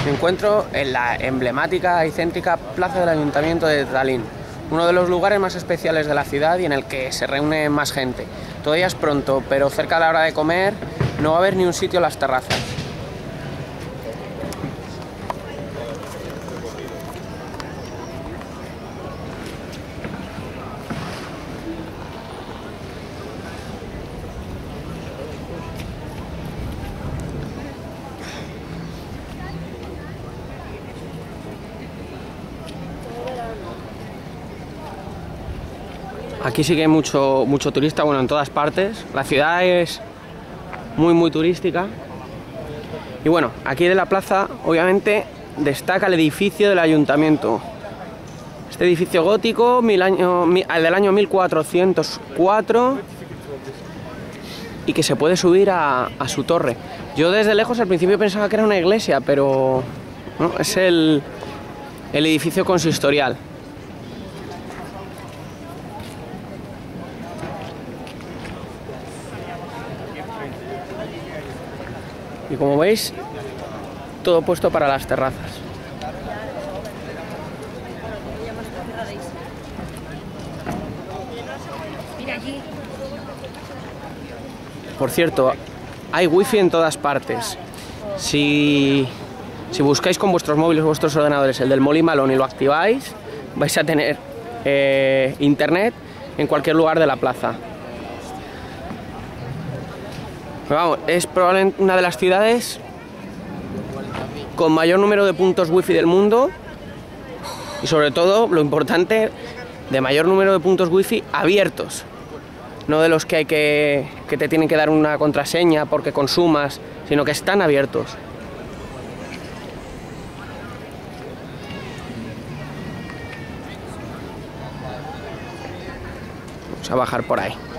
Me encuentro en la emblemática y céntrica plaza del Ayuntamiento de Tallinn, uno de los lugares más especiales de la ciudad y en el que se reúne más gente. Todavía es pronto, pero cerca de la hora de comer no va a haber ni un sitio en las terrazas. Aquí sí que hay mucho turista, bueno, en todas partes. La ciudad es muy turística. Y bueno, aquí de la plaza, obviamente, destaca el edificio del ayuntamiento. Este edificio gótico, del año 1404, y que se puede subir a su torre. Yo desde lejos al principio pensaba que era una iglesia, pero no, es el edificio consistorial. Y como veis, todo puesto para las terrazas. Por cierto, hay wifi en todas partes. Si buscáis con vuestros móviles o vuestros ordenadores el del Molí Malón y lo activáis, vais a tener internet en cualquier lugar de la plaza. Pero vamos, es probablemente una de las ciudades con mayor número de puntos wifi del mundo y, sobre todo, lo importante, de mayor número de puntos wifi abiertos, no de los que te tienen que dar una contraseña porque consumas, sino que están abiertos. Vamos a bajar por ahí.